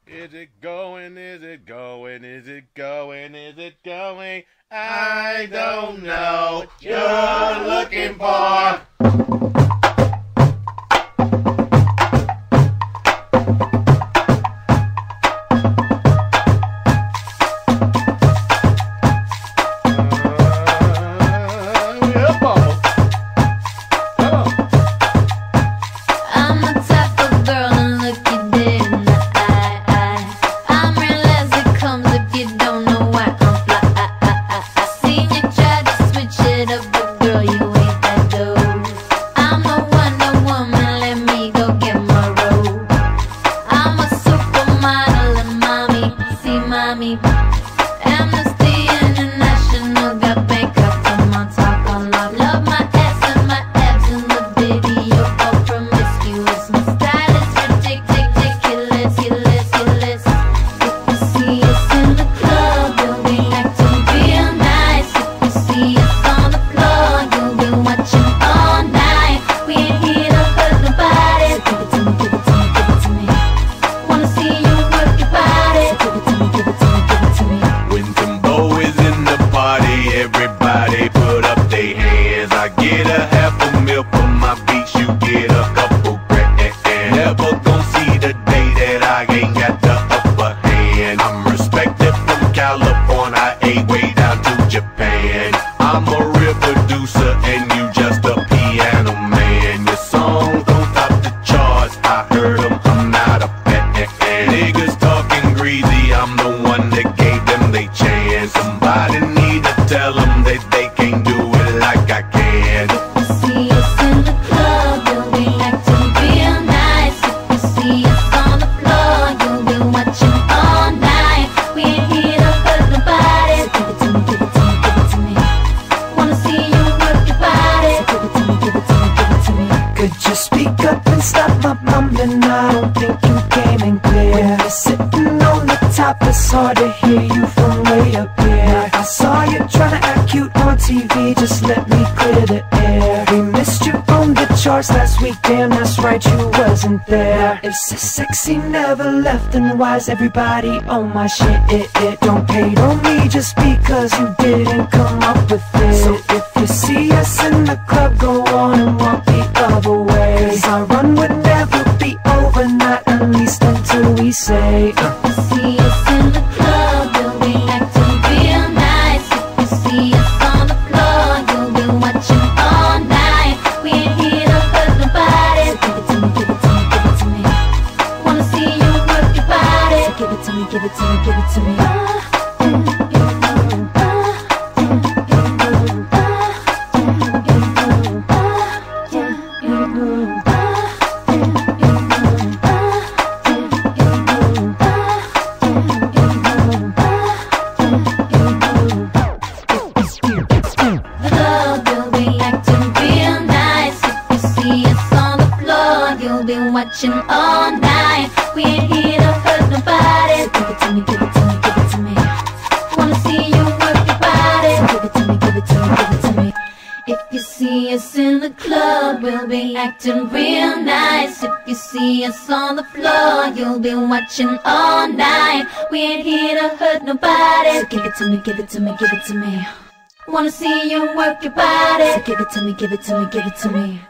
Is it going? Is it going? Is it going? Is it going? I don't know what you're looking for. Amnesty International got Bangkok from on top on love. Love my ass and my abs and the video all promiscuous. My style is ridiculous. If you see us in the club, you'll be acting real nice. If you see us on the floor, you'll be watching all night. We ain't here to hurt nobody. So give it to me, give it to me, give it to me. Wanna see you work your body. So give it to me, give it to me, give it to me. When Timbo is in the party, everybody put up their hands. I get a half a mil for my beats, you get a couple grand. Never gon' see the day that I ain't got the upper hand. I'm respected from California, way down to Japan. I'm a real producer and you just a piano man. Your song don't top the charts, I heard them, I'm not a fan. Niggas talking greasy, I'm the one that gave them they chance. Somebody need to tell them that they can't do it like I can. If you see us in the club, you'll be acting real nice. If you see us on the floor, you'll be watching all night. We ain't here to hurt nobody. So give it to me, give it to me, give it to me. Wanna see you work your body. So give it to me, give it to me, give it to me. Could you speak up and stop my mumbling? I don't think you came in clear. When you're sitting on the top, it's hard to hear you from way up here. I saw you trying to act cute on TV, just let me clear the air. We missed you on the charts last week, damn that's right, you wasn't there. If sexy never left, then why is everybody on my shit? Don't hate on me just because you didn't come up with it. So if you see us in the club, go on and walk the other way. 'Cause our run would never be over, not at least until we say If you see us in the club, you'll be acting real nice. If you see us on the floor, you'll be watching all night. We ain't here to hurt nobody. So give it to me, give it to me, give it to me. Wanna see you work your body. So give it to me, give it to me, give it to me. Watching all night. We ain't here to hurt nobody. So give it to me, give it to me, give it to me. Wanna see you work your body. So give it to me, give it to me, give it to me. If you see us in the club, we'll be acting real nice. If you see us on the floor, you'll be watching all night. We ain't here to hurt nobody. So give it to me, give it to me, give it to me. Wanna see you work your body. So give it to me, give it to me, give it to me.